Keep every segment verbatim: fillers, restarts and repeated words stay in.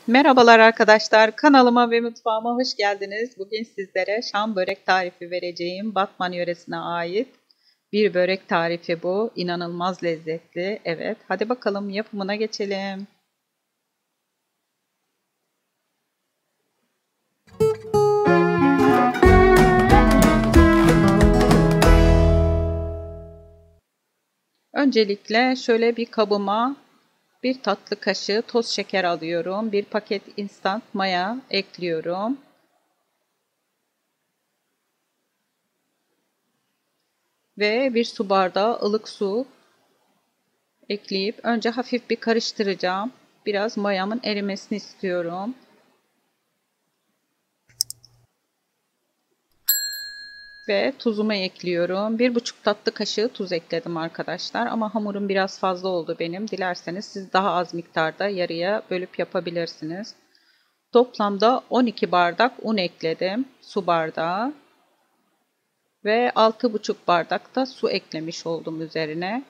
Merhabalar arkadaşlar, kanalıma ve mutfağıma hoş geldiniz. Bugün sizlere Şam börek tarifi vereceğim. Batman yöresine ait bir börek tarifi bu. İnanılmaz lezzetli. Evet, hadi bakalım yapımına geçelim. Öncelikle şöyle bir kabıma bir tatlı kaşığı toz şeker alıyorum. Bir paket instant maya ekliyorum. Ve bir su bardağı ılık su ekleyip önce hafif bir karıştıracağım. Biraz mayamın erimesini istiyorum. Ve tuzumu ekliyorum. Bir buçuk tatlı kaşığı tuz ekledim arkadaşlar. Ama hamurum biraz fazla oldu benim. Dilerseniz siz daha az miktarda yarıya bölüp yapabilirsiniz. Toplamda on iki bardak un ekledim. Su bardağı. Ve altı buçuk bardak da su eklemiş oldum üzerine.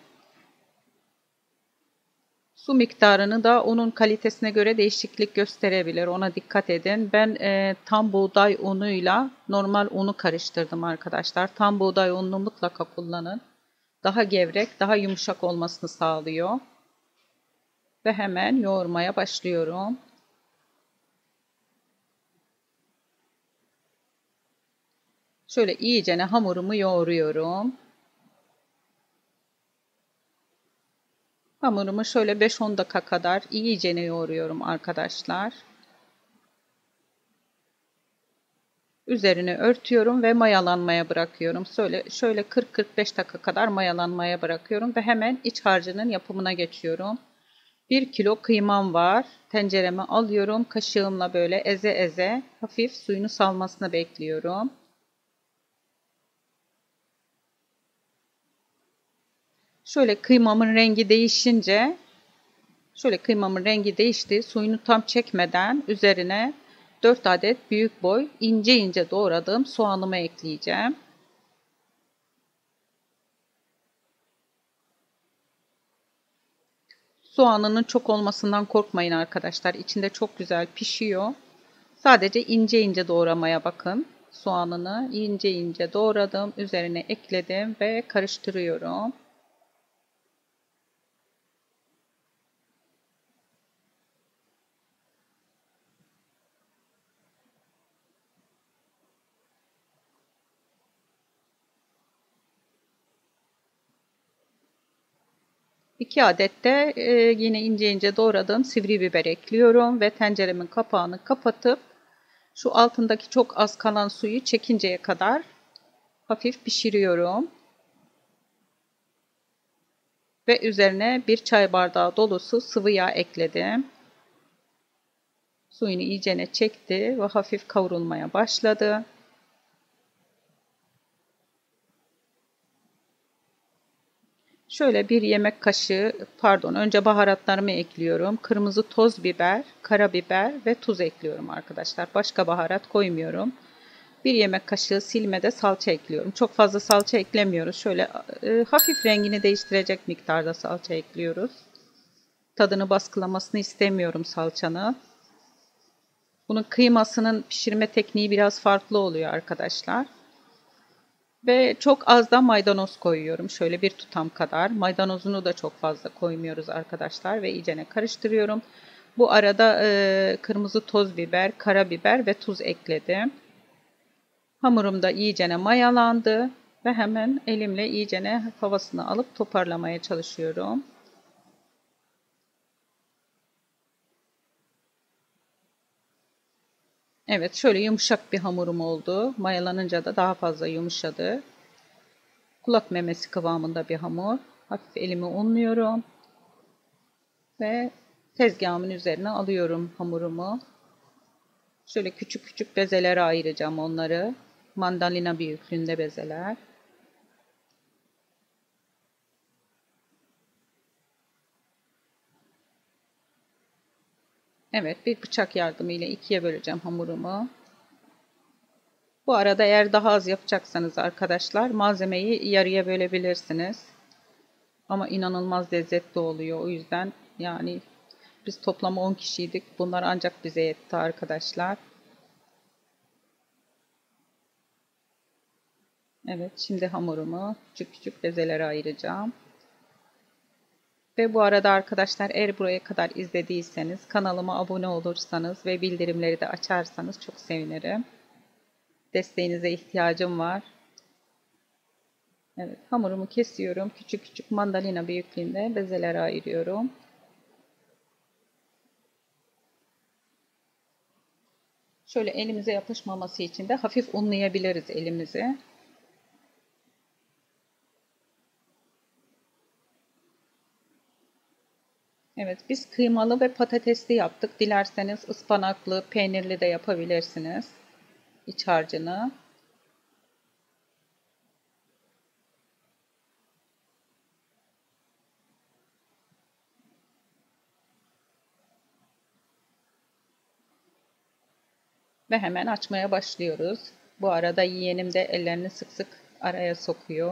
Su miktarını da unun kalitesine göre değişiklik gösterebilir. Ona dikkat edin. Ben e, tam buğday unuyla normal unu karıştırdım arkadaşlar. Tam buğday ununu mutlaka kullanın. Daha gevrek, daha yumuşak olmasını sağlıyor. Ve hemen yoğurmaya başlıyorum. Şöyle iyicene hamurumu yoğuruyorum. Hamurumu şöyle beş on dakika kadar iyicene yoğuruyorum arkadaşlar. Üzerine örtüyorum ve mayalanmaya bırakıyorum. Şöyle, şöyle kırk kırk beş dakika kadar mayalanmaya bırakıyorum ve hemen iç harcının yapımına geçiyorum. bir kilo kıymam var. Tencereme alıyorum. Kaşığımla böyle eze eze hafif suyunu salmasını bekliyorum. Şöyle kıymamın rengi değişince şöyle kıymamın rengi değişti. Suyunu tam çekmeden üzerine dört adet büyük boy ince ince doğradığım soğanımı ekleyeceğim. Soğanının çok olmasından korkmayın arkadaşlar. İçinde çok güzel pişiyor. Sadece ince ince doğramaya bakın. Soğanını ince ince doğradım. Üzerine ekledim ve karıştırıyorum. iki adet de e, yine ince ince doğradığım sivri biber ekliyorum ve tenceremin kapağını kapatıp şu altındaki çok az kalan suyu çekinceye kadar hafif pişiriyorum. Ve üzerine bir çay bardağı dolusu sıvı yağ ekledim. Suyunu iyicene çekti ve hafif kavrulmaya başladı. Şöyle bir yemek kaşığı, pardon, önce baharatlarımı ekliyorum. Kırmızı toz biber, karabiber ve tuz ekliyorum arkadaşlar. Başka baharat koymuyorum. Bir yemek kaşığı silmede salça ekliyorum. Çok fazla salça eklemiyoruz. Şöyle e, hafif rengini değiştirecek miktarda salça ekliyoruz. Tadını baskılamasını istemiyorum salçanın. Bunun kıymasının pişirme tekniği biraz farklı oluyor arkadaşlar. Ve çok az da maydanoz koyuyorum. Şöyle bir tutam kadar. Maydanozunu da çok fazla koymuyoruz arkadaşlar. Ve iyicene karıştırıyorum. Bu arada e, kırmızı toz biber, karabiber ve tuz ekledim. Hamurum da iyicene mayalandı. Ve hemen elimle iyicene havasını alıp toparlamaya çalışıyorum. Evet, şöyle yumuşak bir hamurum oldu. Mayalanınca da daha fazla yumuşadı. Kulak memesi kıvamında bir hamur. Hafif elimi unluyorum. Ve tezgahımın üzerine alıyorum hamurumu. Şöyle küçük küçük bezelere ayıracağım onları. Mandalina büyüklüğünde bezeler. Evet, bir bıçak yardımıyla ikiye böleceğim hamurumu. Bu arada eğer daha az yapacaksanız arkadaşlar malzemeyi yarıya bölebilirsiniz. Ama inanılmaz lezzetli oluyor. O yüzden yani Biz toplam on kişiydik. Bunlar ancak bize yetti arkadaşlar. Evet, şimdi hamurumu küçük küçük bezelere ayıracağım. Ve bu arada arkadaşlar, eğer buraya kadar izlediyseniz kanalıma abone olursanız ve bildirimleri de açarsanız çok sevinirim. Desteğinize ihtiyacım var. Evet, hamurumu kesiyorum. Küçük küçük mandalina büyüklüğünde bezelere ayırıyorum. Şöyle elimize yapışmaması için de hafif unlayabiliriz elimizi. Evet, biz kıymalı ve patatesli yaptık. Dilerseniz ıspanaklı, peynirli de yapabilirsiniz iç harcını. Ve hemen açmaya başlıyoruz. Bu arada yeğenim de ellerini sık sık araya sokuyor.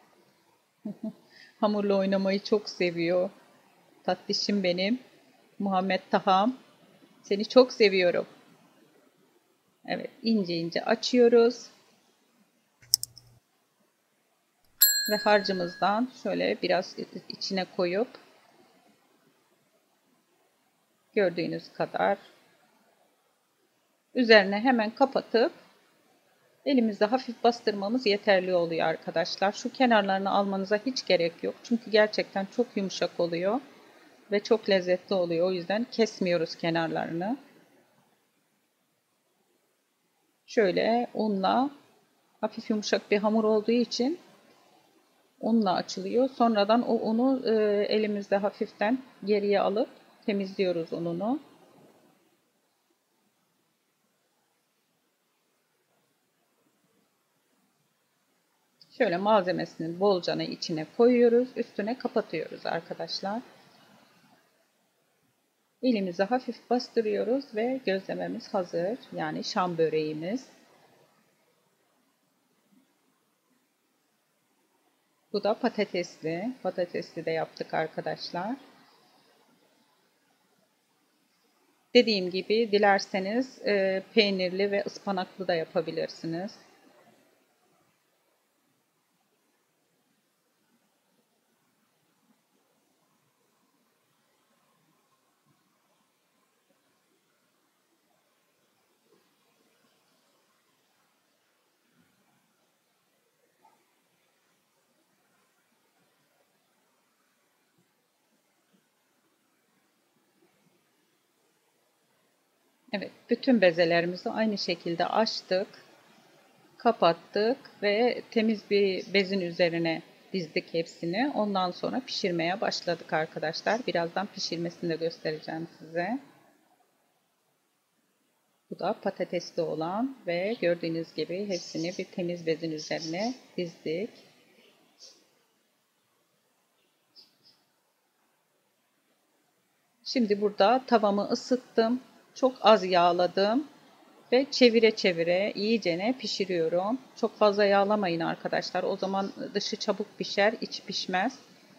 Hamurla oynamayı çok seviyor. Tatlışım benim. Muhammed Taham. Seni çok seviyorum. Evet, ince ince açıyoruz. Ve harcımızdan şöyle biraz içine koyup gördüğünüz kadar üzerine hemen kapatıp elimizde hafif bastırmamız yeterli oluyor arkadaşlar. Şu kenarlarını almanıza hiç gerek yok. Çünkü gerçekten çok yumuşak oluyor ve çok lezzetli oluyor. O yüzden kesmiyoruz kenarlarını. Şöyle unla, hafif yumuşak bir hamur olduğu için unla açılıyor. Sonradan o unu e, elimizde hafiften geriye alıp temizliyoruz ununu. Şöyle malzemesinin bolcanı içine koyuyoruz. Üstüne kapatıyoruz arkadaşlar. Elimizi hafif bastırıyoruz ve gözlememiz hazır. Yani şam böreğimiz. Bu da patatesli. Patatesli de yaptık arkadaşlar. Dediğim gibi dilerseniz e, peynirli ve ıspanaklı da yapabilirsiniz. Evet, bütün bezelerimizi aynı şekilde açtık, kapattık ve temiz bir bezin üzerine dizdik hepsini. Ondan sonra pişirmeye başladık arkadaşlar. Birazdan pişirmesini de göstereceğim size. Bu da patatesli olan ve gördüğünüz gibi hepsini bir temiz bezin üzerine dizdik. Şimdi burada tavamı ısıttım. Çok az yağladım ve çevire çevire iyicene pişiriyorum. Çok fazla yağlamayın arkadaşlar. O zaman dışı çabuk pişer, içi pişmez.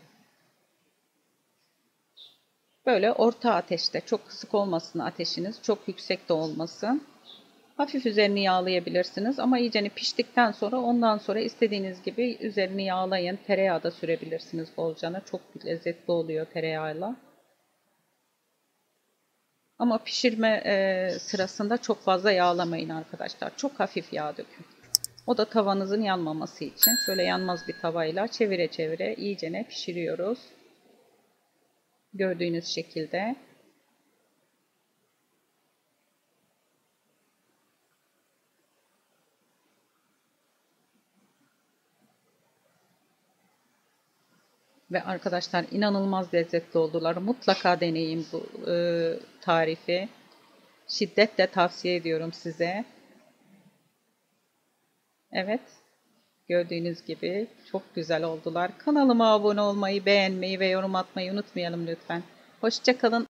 Böyle orta ateşte, çok kısık olmasın ateşiniz, çok yüksek de olmasın. Hafif üzerini yağlayabilirsiniz ama iyicene piştikten sonra ondan sonra istediğiniz gibi üzerini yağlayın. Tereyağı da sürebilirsiniz bolcana. Çok lezzetli oluyor tereyağıyla. Ama pişirme e, sırasında çok fazla yağlamayın arkadaşlar. Çok hafif yağ dökün. O da tavanızın yanmaması için. Şöyle yanmaz bir tavayla çevire çevire iyicene pişiriyoruz. Gördüğünüz şekilde. Ve arkadaşlar inanılmaz lezzetli oldular. Mutlaka deneyin bu e, tarifi. Şiddetle tavsiye ediyorum size. Evet. Gördüğünüz gibi çok güzel oldular. Kanalıma abone olmayı, beğenmeyi ve yorum atmayı unutmayalım lütfen. Hoşça kalın.